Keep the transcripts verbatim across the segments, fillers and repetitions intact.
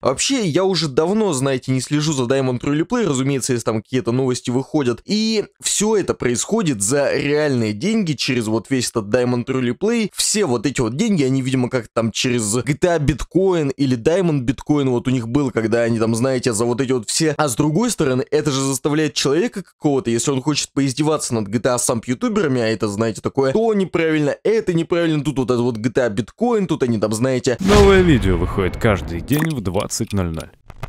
Вообще, я уже давно, знаете, не слежу за Diamond Roleplay, разумеется, если там какие-то новости выходят. И все это происходит за реальные деньги через вот весь этот Diamond Roleplay. Все вот эти вот деньги, они, видимо, как там через джи ти эй биткоин или Diamond биткоин вот у них был, когда они там, знаете, за вот эти вот все. А с другой стороны, это же заставляет человека какого-то, если он хочет поиздеваться над джи ти эй сам ютуберами, а это, знаете, такое, то неправильно, это неправильно, тут вот это вот джи ти эй биткоин, тут они там, знаете... Новое видео выходит каждый день в двадцать ноль ноль.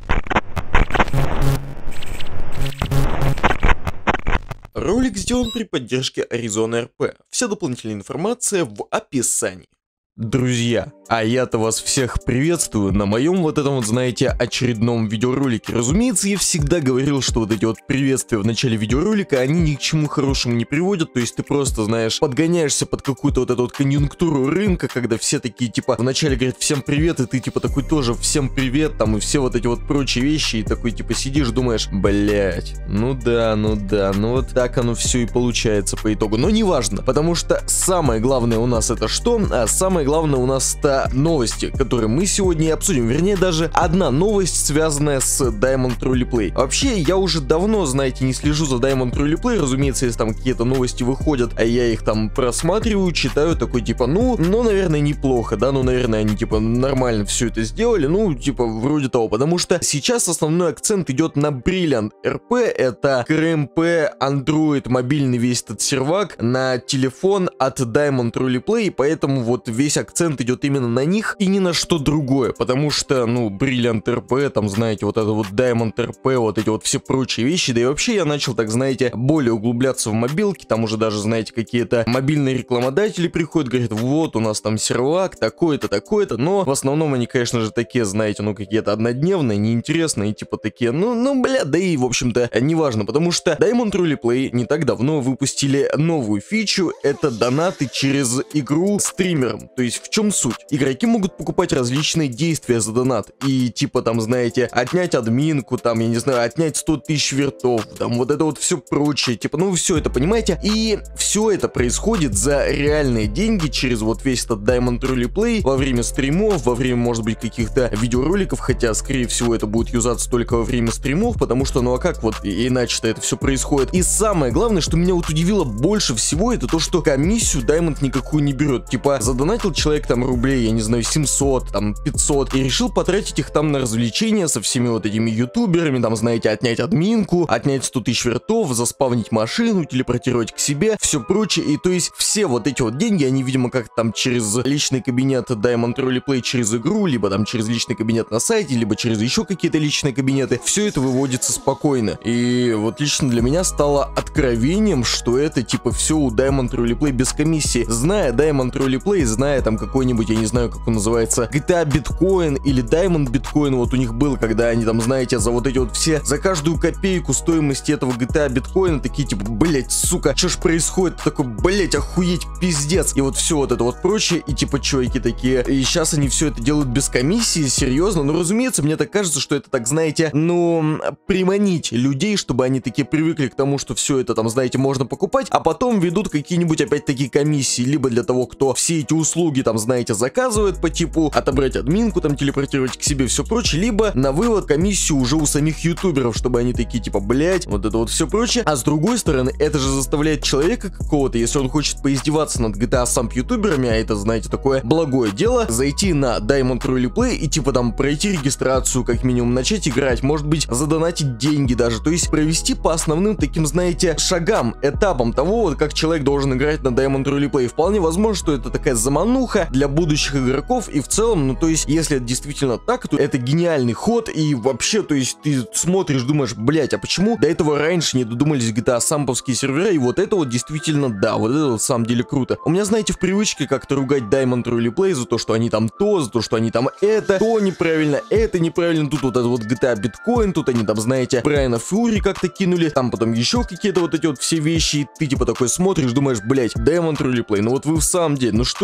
Ролик сделан при поддержке Arizona эр пи. Вся дополнительная информация в описании. Друзья, а я-то вас всех приветствую на моем вот этом вот, знаете, очередном видеоролике. Разумеется, я всегда говорил, что вот эти вот приветствия в начале видеоролика, они ни к чему хорошему не приводят, то есть ты просто, знаешь, подгоняешься под какую-то вот эту вот конъюнктуру рынка, когда все такие, типа, вначале говорят всем привет, и ты, типа, такой тоже всем привет, там, и все вот эти вот прочие вещи, и такой, типа, сидишь, думаешь, блять, ну да, ну да, ну вот так оно все и получается по итогу, но неважно, потому что самое главное у нас это что? А самое главное у нас-то новости, которые мы сегодня и обсудим. Вернее, даже одна новость, связанная с Diamond Roleplay. Вообще, я уже давно, знаете, не слежу за Diamond Roleplay. Разумеется, если там какие-то новости выходят, а я их там просматриваю, читаю, такой типа, ну, ну, наверное, неплохо, да, ну, наверное, они типа нормально все это сделали, ну, типа, вроде того. Потому что сейчас основной акцент идет на Brilliant эр пи, это ка эр эм пи, Android, мобильный весь этот сервак на телефон от Diamond Roleplay, поэтому вот весь акцент идет именно на них и ни на что другое, потому что, ну, Brilliant эр пи, там, знаете, вот это вот Diamond эр пи, вот эти вот все прочие вещи, да и вообще я начал, так, знаете, более углубляться в мобилки, там уже даже, знаете, какие-то мобильные рекламодатели приходят, говорят, вот, у нас там сервак, такой-то, такой-то, но в основном они, конечно же, такие, знаете, ну, какие-то однодневные, неинтересные, типа такие, ну, ну, бля, да и, в общем-то, неважно, потому что Diamond Roleplay не так давно выпустили новую фичу, это донаты через игру стримерам. То есть в чем суть? Игроки могут покупать различные действия за донат. И типа там, знаете, отнять админку, там, я не знаю, отнять сто тысяч вертов, там вот это вот все прочее. Типа, ну все это, понимаете? И все это происходит за реальные деньги через вот весь этот Diamond Roleplay во время стримов, во время, может быть, каких-то видеороликов, хотя, скорее всего, это будет юзаться только во время стримов, потому что, ну а как вот иначе-то это все происходит? И самое главное, что меня вот удивило больше всего, это то, что комиссию Diamond никакую не берет. Типа, задонатил человек там рублей, я не знаю, семьсот, там, пятьсот, и решил потратить их там на развлечения со всеми вот этими ютуберами, там, знаете, отнять админку, отнять сто тысяч вертов, заспавнить машину, телепортировать к себе, все прочее, и то есть все вот эти вот деньги, они, видимо, как там через личный кабинет Diamond Roleplay, через игру, либо там через личный кабинет на сайте, либо через еще какие-то личные кабинеты, все это выводится спокойно, и вот лично для меня стало откровением, что это, типа, все у Diamond Roleplay без комиссии. Зная Diamond Roleplay, зная там какой-нибудь, я не знаю, как он называется, джи ти эй биткоин или Diamond биткоин, вот у них был, когда они там, знаете, за вот эти вот все, за каждую копейку стоимости этого джи ти эй биткоина, такие типа, блять, сука, что ж происходит? Такой, блять, охуеть, пиздец. И вот все вот это вот прочее, и типа чуваки такие, и сейчас они все это делают без комиссии, серьезно, ну, разумеется, мне так кажется, что это так, знаете, ну, приманить людей, чтобы они такие привыкли к тому, что все это там, знаете, можно покупать, а потом ведут какие-нибудь опять такие комиссии, либо для того, кто все эти услуги там, знаете, заказывает по типу отобрать админку, там, телепортировать к себе, все прочее, либо на вывод комиссию уже у самих ютуберов, чтобы они такие, типа, блять, вот это вот все прочее. А с другой стороны, это же заставляет человека какого-то, если он хочет поиздеваться над джи ти эй сам ютуберами, а это, знаете, такое благое дело, зайти на Diamond Roleplay и, типа, там, пройти регистрацию, как минимум, начать играть, может быть, задонатить деньги даже, то есть провести по основным таким, знаете, шагам, этапам того, вот как человек должен играть на Diamond Roleplay. Вполне возможно, что это такая замануха для будущих игроков, и в целом, ну, то есть, если это действительно так, то это гениальный ход, и вообще, то есть, ты смотришь, думаешь, блять, а почему до этого раньше не додумались джи ти эй самповские сервера, и вот это вот действительно, да, вот это вот в самом деле круто. У меня, знаете, в привычке как-то ругать Diamond Roleplay за то, что они там то, за то, что они там это, то неправильно, это неправильно, тут вот это вот джи ти эй биткоин, тут они там, знаете, Брайана Фури как-то кинули, там потом еще какие-то вот эти вот все вещи, и ты типа такой смотришь, думаешь, блять, Diamond Roleplay, ну вот вы в самом деле, ну что это такое?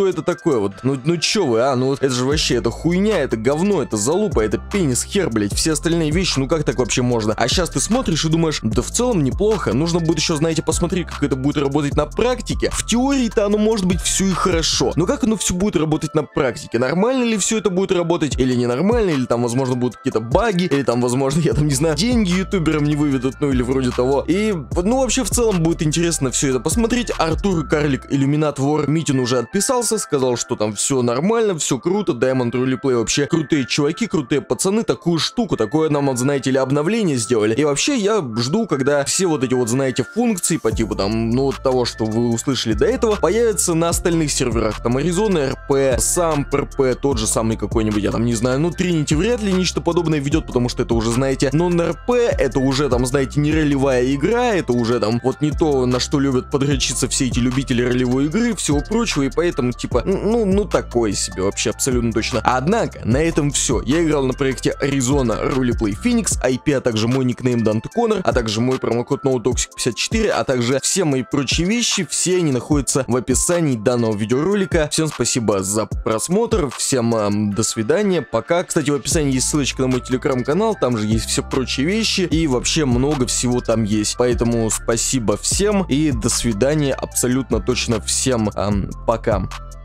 такое вот? Ну, ну чё вы, а? Ну вот это же вообще, это хуйня, это говно, это залупа, это пенис, хер, блять, все остальные вещи, ну как так вообще можно? А сейчас ты смотришь и думаешь, да в целом неплохо, нужно будет еще, знаете, посмотреть, как это будет работать на практике. В теории-то оно может быть все и хорошо, но как оно все будет работать на практике? Нормально ли все это будет работать или ненормально, или там, возможно, будут какие-то баги, или там, возможно, я там, не знаю, деньги ютуберам не выведут, ну или вроде того. И, ну, вообще, в целом будет интересно все это посмотреть. Артур Карлик Иллюминат Вор Митин уже отписался, сказал, что там все нормально, все круто, Diamond Roleplay вообще крутые чуваки, крутые пацаны, такую штуку, такое нам, вот, знаете ли, обновление сделали. И вообще, я жду, когда все вот эти вот, знаете, функции по типу там, ну, вот того, что вы услышали до этого, появятся на остальных серверах. Там Arizona эр пи, сам эр пи, тот же самый какой-нибудь, я там не знаю, ну, Trinity вряд ли нечто подобное ведет, потому что это уже, знаете, non-эр пи, это уже там, знаете, не ролевая игра, это уже там вот не то, на что любят подрочиться все эти любители ролевой игры, всего прочего, и поэтому, типа, ну, ну, такое себе, вообще, абсолютно точно. Однако, на этом все. Я играл на проекте Arizona Roleplay Phoenix, ай пи, а также мой никнейм Данте Коннор, а также мой промокод NoToxic пятьдесят четыре, а также все мои прочие вещи, все они находятся в описании данного видеоролика. Всем спасибо за просмотр, всем эм, до свидания, пока. Кстати, в описании есть ссылочка на мой телеграм-канал, там же есть все прочие вещи, и вообще много всего там есть. Поэтому спасибо всем, и до свидания абсолютно точно всем. Эм, пока.